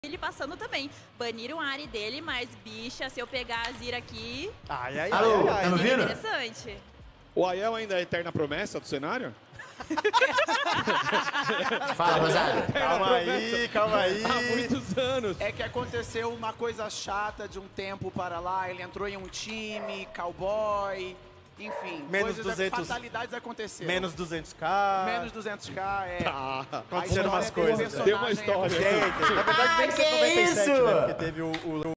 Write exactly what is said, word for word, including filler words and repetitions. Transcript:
ele passando também. Baniram a Ahri dele, mas, bicha, se eu pegar a Zira aqui... Ai, ai, Alô, ai, ai, tá me ouvindo? Interessante. O Aiel ainda é a eterna promessa do cenário? Fala, Rosada. Calma aí, calma aí. Há muitos anos. É que aconteceu uma coisa chata de um tempo para lá, ele entrou em um time, cowboy, enfim. Menos coisas, duzentos. fatalidades aconteceram. Menos duzentos k. Menos duzentos k, é. Tá. Aconteceram A umas história coisas. do Tem uma personagem é história. Gente, na verdade, Ai, nem que cento e noventa e sete, isso? né? Porque teve o, o